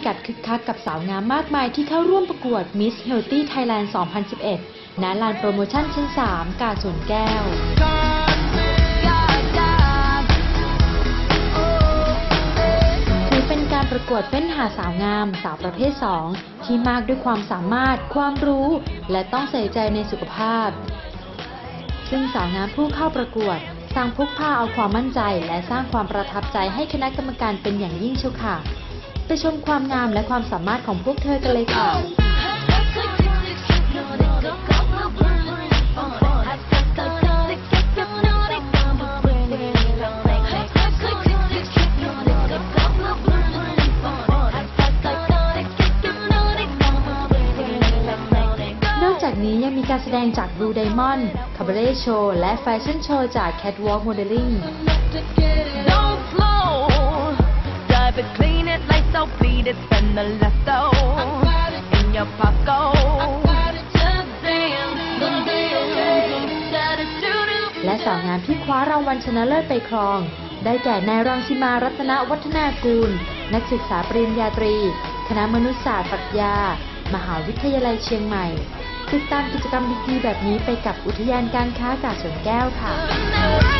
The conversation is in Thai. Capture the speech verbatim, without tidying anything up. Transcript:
ากาศคึกคักกับสาวงามมากมายที่เข้าร่วมประกวด Miss Healthy Thailand สองพันสิบเอ็ด ณ ลานโปรโมชั่นชั้น สาม กาดสวนแก้วถือเป็นการประกวดเฟ้นหาสาวงามสาวประเภท สอง ที่มากด้วยความสามารถความรู้และต้องใส่ใจในสุขภาพซึ่งสาวงามผู้เข้าประกวดสร้างพกพาเอาความมั่นใจและสร้างความประทับใจให้คณะกรรมการเป็นอย่างยิ่งเชียวค่ะไปชมความงามและความสามารถของพวกเธอกันเลยค่ะนอกจากนี้ยังมีการแสดงจาก Blue Diamond Cabaret Show และแฟชั่นโชว์จาก Catwalk Modelingและสาวงามที่คว้ารางวัลชนะเลิศไปครองได้แก่นายรังสิมารัตนวัฒนากูลนักศึกษาปริญญาตรีคณะมนุษยศาสตร์ปรัชญามหาวิทยาลัยเชียงใหม่ติดตามกิจกรรมดีๆแบบนี้ไปกับอุทยานการค้ากาดสวนแก้วค่ะ